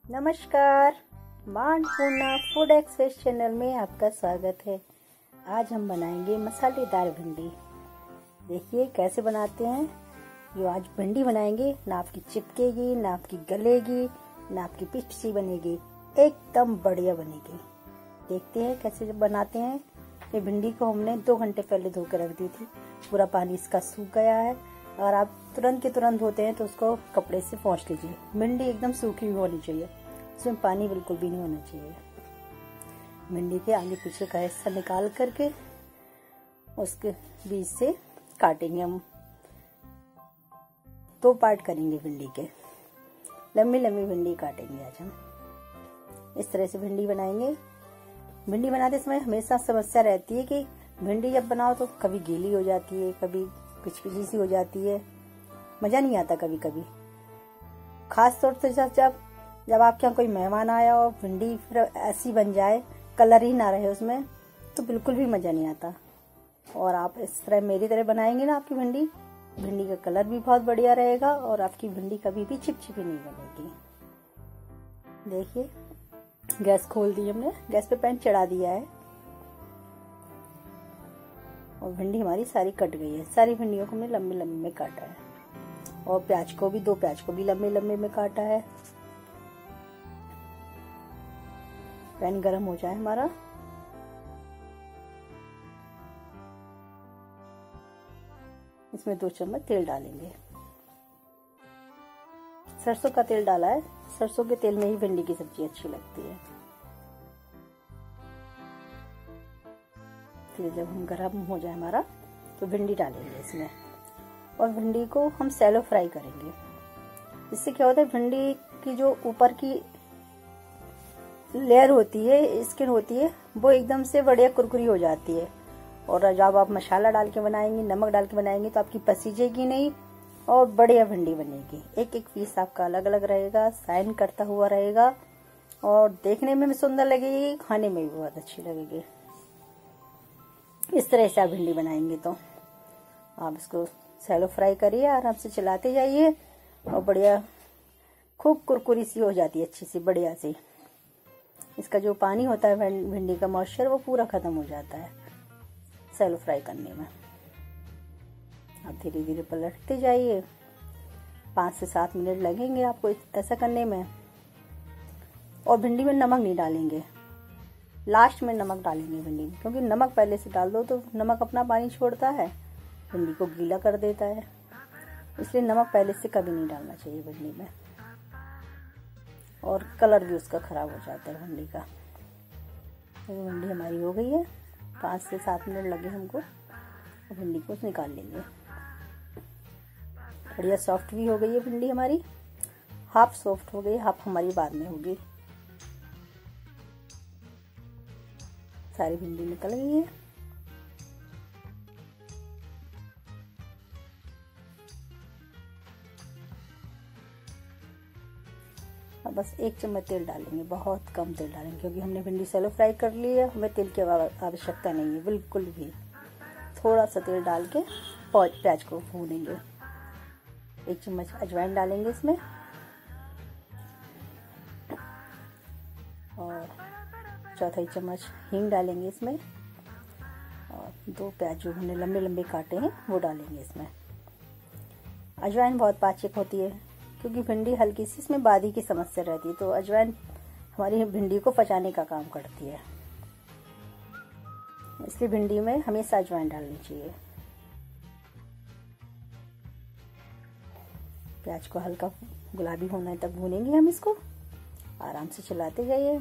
नमस्कार, मां Annapurna food express channel में आपका स्वागत है। आज हम बनाएंगे मसालेदार भिंडी। देखिए कैसे बनाते हैं। जो आज भिंडी बनाएंगे ना आपकी चिपकेगी, ना आपकी गलेगी, ना आपकी पिच्ची बनेगी, एकदम बढ़िया बनेगी। देखते हैं कैसे बनाते हैं। ये भिंडी को हमने 2 घंटे पहले धो कर रख दी थी। पूरा पानी इसका सूख गया है। अगर आप तुरंत के तुरंत धोते हैं तो उसको कपड़े से पोंछ लीजिए। भिंडी एकदम सूखी हुई होनी चाहिए, इसमें पानी बिल्कुल भी नहीं होना चाहिए। भिंडी के आगे पीछे का हिस्सा निकाल करके उसके बीच से काटेंगे हम। 2 पार्ट करेंगे भिंडी के। लंबी लंबी भिंडी काटेंगे आज हम। इस तरह से भिंडी बनाएंगे। भिंडी बनाते समय हमेशा समस्या रहती है कि भिंडी जब बनाओ तो कभी गीली हो जाती है, कभी पिचपिची सी हो जाती है, मजा नहीं आता कभी कभी। खास तौर से जब आपके यहाँ कोई मेहमान आया और भिंडी फिर ऐसी बन जाए, कलर ही ना रहे उसमें, तो बिल्कुल भी मजा नहीं आता। और आप इस तरह मेरी तरह बनाएंगे ना आपकी भिंडी का कलर भी बहुत बढ़िया रहेगा और आपकी भिंडी कभी भी चिपचिपी नहीं बनेगी। देखिए गैस खोल दी हमने, गैस पे पैन चढ़ा दिया है और भिंडी हमारी सारी कट गई है। सारी भिंडियों को हमने लंबे लंबे में काटा है और प्याज को भी 2 प्याज को भी लंबे लंबे में काटा है। पैन गरम हो जाए हमारा, इसमें 2 चम्मच तेल डालेंगे। सरसों का तेल डाला है। सरसों के तेल में ही भिंडी की सब्जी अच्छी लगती है। फिर जब हम गरम हो जाए हमारा तो भिंडी डालेंगे इसमें और भिंडी को हम सैलो फ्राई करेंगे। इससे क्या होता है, भिंडी की जो ऊपर की लेयर होती है, स्किन होती है, वो एकदम से बढ़िया कुरकुरी हो जाती है। और जब आप मसाला डाल के बनाएंगे, नमक डाल के बनाएंगे तो आपकी पसीजेगी नहीं और बढ़िया भिंडी बनेगी। एक एक पीस आपका अलग अलग रहेगा, शाइन करता हुआ रहेगा और देखने में भी सुंदर लगेगी, खाने में भी बहुत अच्छी लगेगी। इस तरह से आप भिंडी बनाएंगे तो आप इसको सैलो फ्राई करिए, आराम से चलाते जाइए और बढ़िया खूब कुरकुरी सी हो जाती है, अच्छी सी बढ़िया सी। इसका जो पानी होता है भिंडी का मॉइस्चर, वो पूरा खत्म हो जाता है सैलो फ्राई करने में। आप धीरे धीरे पलटते जाइए। 5 से 7 मिनट लगेंगे आपको ऐसा करने में। और भिंडी में नमक नहीं डालेंगे, लास्ट में नमक डालेंगे भिंडी में, क्योंकि नमक पहले से डाल दो तो नमक अपना पानी छोड़ता है, भिंडी को गीला कर देता है। इसलिए नमक पहले से कभी नहीं डालना चाहिए भिंडी में और कलर भी उसका खराब हो जाता है भिंडी का। तो भिंडी हमारी हो गई है। 5 से 7 मिनट लगे हमको। भिंडी को निकाल लेंगे। बढ़िया सॉफ्ट भी हो गई है भिंडी हमारी। हाफ सॉफ्ट हो गई, हाफ हमारी बाद में होगी। सारी भिंडी निकल गई है। अब बस 1 चम्मच तेल डालेंगे, बहुत कम तेल डालेंगे, क्योंकि हमने भिंडी सैलो फ्राई कर ली है। हमें तेल की आवश्यकता नहीं है बिल्कुल भी। थोड़ा सा तेल डाल के प्याज को भूनेंगे। 1 चम्मच अजवाइन डालेंगे इसमें और 1/4 चम्मच हींग डालेंगे इसमें और 2 प्याज जो हमने लंबे लंबे काटे हैं वो डालेंगे इसमें। अजवाइन बहुत पाचक होती है, क्योंकि भिंडी हल्की सी इसमें बादी की समस्या रहती है, तो अजवाइन हमारी भिंडी को पचाने का काम करती है। इसलिए भिंडी में हमेशा अजवाइन डालनी चाहिए। प्याज को हल्का गुलाबी होने तक भूनेंगे हम इसको। आराम से चलाते जाइए।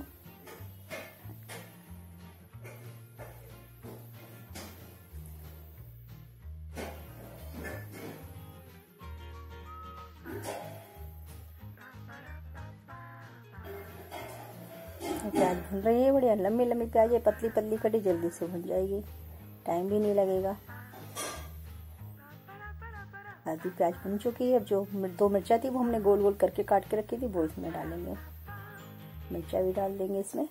प्याज भून रही है बढ़िया। लंबी लंबी प्याज है, पतली पतली कटी, जल्दी से भून जाएगी, टाइम भी नहीं लगेगा। आधी प्याज भून चुकी है। अब जो 2 मिर्चा थी वो हमने गोल गोल करके काट के रखी थी, वो इसमें डालेंगे। मिर्चा भी डाल देंगे इसमें।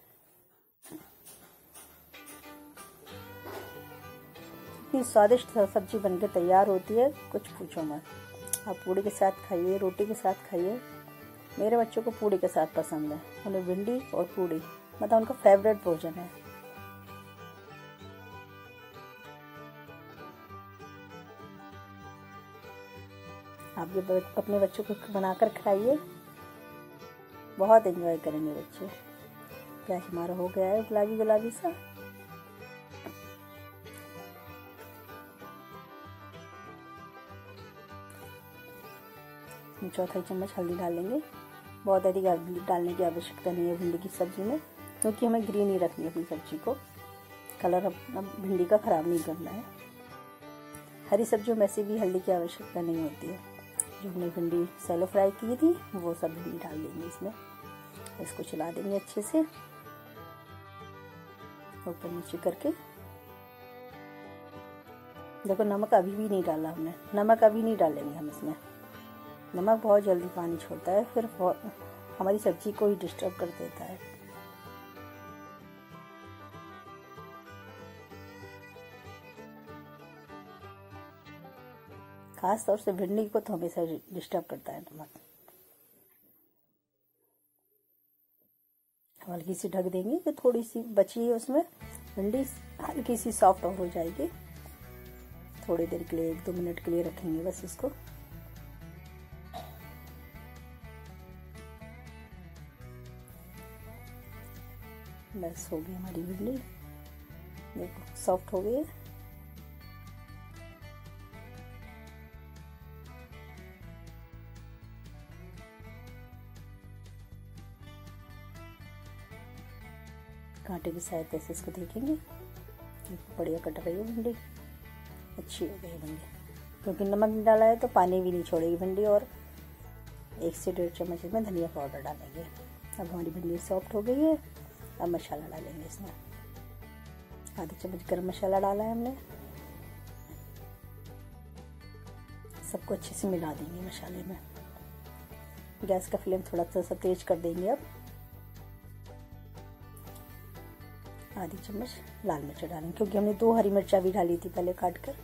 इतनी स्वादिष्ट सब्जी बनके तैयार होती है, कुछ पूछो मत। आप पूड़ी के साथ खाइए, रोटी के साथ खाइए, मेरे बच्चों को पूड़ी के साथ पसंद है, उन्हें भिंडी और पूड़ी मतलब उनका फेवरेट भोजन है। आप ये अपने बच्चों को बनाकर खाइए, बहुत एंजॉय करेंगे बच्चे। प्याज हमारा हो गया है गुलाबी गुलाबी सा। चौथाई चम्मच हल्दी डालेंगे। बहुत अधिक हल्दी डालने की आवश्यकता नहीं है भिंडी की सब्जी में, क्योंकि हमें ग्रीन ही रखनी है अपनी सब्जी को, कलर अपना भिंडी का ख़राब नहीं करना है। हरी सब्जियों में से भी हल्दी की आवश्यकता नहीं होती है। जो हमने भिंडी सैलो फ्राई की थी वो सब भिंडी डाल देंगे इसमें। इसको चला देंगे अच्छे से ऊपर नीचे करके। देखो नमक अभी भी नहीं डाला हमने, नमक अभी नहीं डालेंगे हम इसमें। नमक बहुत जल्दी पानी छोड़ता है, फिर हमारी सब्जी को ही डिस्टर्ब कर देता है। खास तौर से भिंडी को तो हमेशा डिस्टर्ब करता है नमक। हल्की सी ढक देंगे कि थोड़ी सी बची है उसमें भिंडी हल्की सी सॉफ्ट और हो जाएगी। थोड़ी देर के लिए 1-2 मिनट के लिए रखेंगे बस इसको। बस हो गई हमारी भिंडी, देखो सॉफ्ट हो गई है। कांटे की सहायता से इसको देखेंगे, बढ़िया कट रही है भिंडी, अच्छी हो गई भिंडी। क्योंकि नमक डाला है तो पानी भी नहीं छोड़ेगी भिंडी। और 1 से 1.5 चम्मच इसमें धनिया पाउडर डालेंगे। अब हमारी भिंडी सॉफ्ट हो गई है। अब मसाला डालेंगे इसमें। आधी चम्मच गरम मसाला डाला है हमने। सबको अच्छे से मिला देंगे मसाले में। गैस का फ्लेम थोड़ा सा तेज कर देंगे। अब आधी चम्मच लाल मिर्च डालेंगे, क्योंकि हमने 2 हरी मिर्चा भी डाली थी पहले काट कर।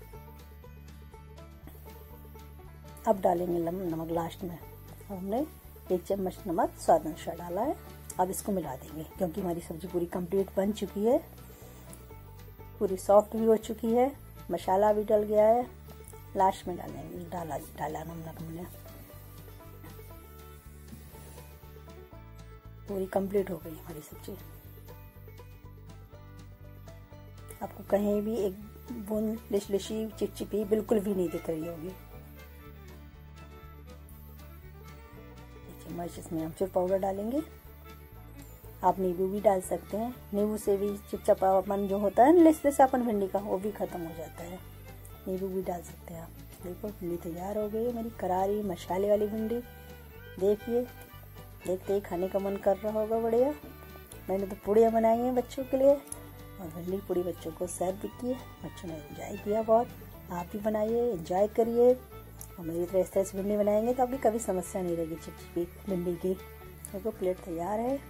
अब डालेंगे नमक लास्ट में। अब हमने 1 चम्मच नमक स्वाद अनुसार डाला है। अब इसको मिला देंगे, क्योंकि हमारी सब्जी पूरी कंप्लीट बन चुकी है, पूरी सॉफ्ट भी हो चुकी है, मसाला भी डल गया है। लास्ट में डालेंगे डाला नमक हमने। पूरी कंप्लीट हो गई हमारी सब्जी। आपको कहीं भी एक बूंद लिशी चिपचिपी बिल्कुल भी नहीं दिख रही होगी। चम्मच इसमें अमचूर पाउडर डालेंगे। आप नींबू भी डाल सकते हैं, नींबू से भी चिपचिपापन जो होता है लिसलिसापन भिंडी का वो भी खत्म हो जाता है। नींबू भी डाल सकते हैं आप। देखो भिंडी तैयार हो गई है मेरी करारी मसाले वाली भिंडी। देखिए देखते ही खाने का मन कर रहा होगा। बढ़िया, मैंने तो पूड़ियाँ बनाई हैं बच्चों के लिए और भिंडी पूड़ी बच्चों को सर्व की है। बच्चों ने एंजॉय किया बहुत। आप भी बनाइए, एंजॉय करिए। और मेरी तरह इस तरह से भिंडी बनाएंगे तो आपकी कभी समस्या नहीं रहेगी चिपचिपी भिंडी की। देखो प्लेट तैयार है।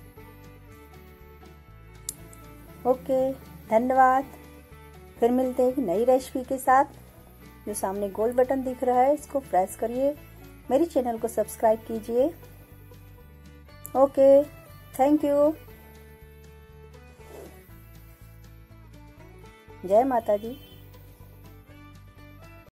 ओके, धन्यवाद। फिर मिलते हैं एक नई रेसिपी के साथ। जो सामने गोल बटन दिख रहा है इसको प्रेस करिए, मेरी चैनल को सब्सक्राइब कीजिए। Okay, thank you. जय माता दी।